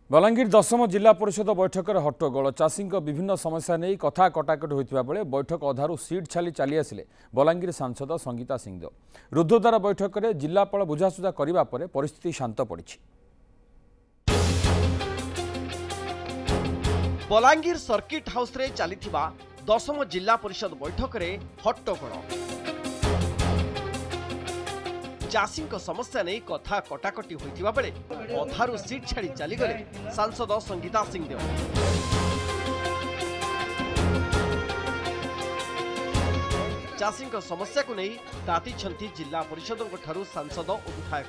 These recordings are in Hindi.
बलांगीर 10ମ जिला परिषद बैठक में हट्टगोल चाषी विभिन्न समस्या नहीं कथा कटाकट होता बेले बैठक अधारू सीट छाली चली आसिले बलांगीर सांसद संगीता सिंहदेव रुद्धद्वार बैठक में जिलापाल बुझासुझा करने पर परिस्थिति शांत पड़ी। बलांगीर सर्किट हाउस रे चलीथिबा 10ମ जिला परिषद बैठक में हट्टगोल चाषी समस्या नहीं कथा कटाकटी होता बेले अधारू सीट छाड़ी चलीगले सांसद संगीता सिंहदेव। चाषी समस्या को नहीं ताती जिला परिषद सांसद और विधायक।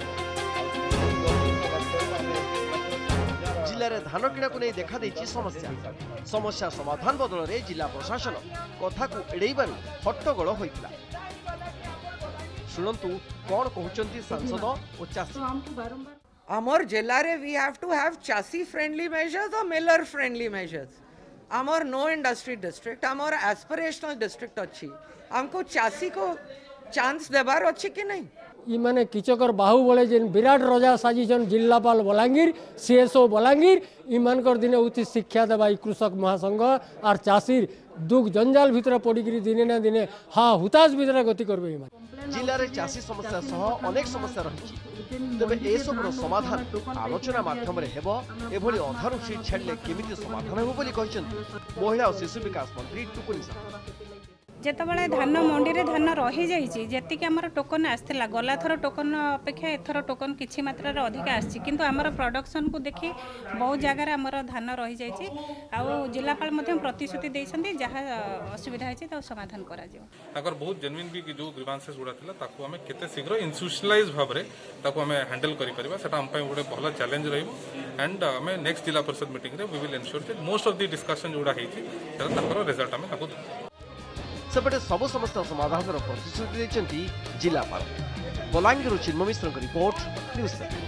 जिले में धान किणा को नहीं देखा देछि समस्या समाधान बदल में जिला प्रशासन कथा को एड़ेबारु हट्टगोल होइतिला। शुणंतु कौन कहउचंती सांसद और चाषी। आमर जिले रे वी हैव टू हैव चाषी फ्रेंडली मेजर्स और मिलर फ्रेंडली मेजर्स। आमर नो इंडस्ट्री डिस्ट्रिक्ट आमर एस्पिरेशनल डिस्ट्रिक्ट अच्छी हमको चाषी को चांस देबार अच्छी कि नहीं। इमाने किचकर बाहुबले जेन विराट रजा साजिछन जिलापाल बलांगीर सीएसओ बलांगीर इमानकर दिने उचित शिक्षा देवा कृषक महासंघ और चाषी दुख जंजाल भितर पड़िकी दिने ना दिने हाँ हुताश भितर गति करबे। जिले में चाषी समस्या सह अनेक समस्या रही तेज एसबूर समाधान आलोचना मध्यम एभली अधारू सीट छाड़े केमिति समाधान हो महिला और शिशु विकास मंत्री टुकुनी जेतबले धान मंडी रे धान रही जाइछि जेतिक हमर टोकन आस्थिला गला थर टोकन अपेक्षा एथर टोकन किछि मात्रा रे अधिक आछि किंतु हमर प्रोडक्शन को देखि बहुत जगह रे हमर धान रही जाइछि आ जिलापाल मध्ये प्रतिश्रुति दैछन्ती जहा असुविधा अछि त समाधान करा जिवो। ताकर बहुत जेन्युइन भी जो ग्रीवांसेस गुडा थिला ताको हमें केते शीघ्र इंस्टीट्यूशनलाइज भाव रे ताको हमें हैंडल करि परिबा सेटा हम पय गोटे भलो चैलेंज रहिबो एंड हमें नेक्स्ट जिला परिषद मीटिंग रे we will ensure that most of the discussion जोडा हेछि ताकर रिजल्ट हमें ताको सेपटे सबु समस्या समाधान प्रतिश्रुति जिलापाल। Balangir Chinmay Mishra report news.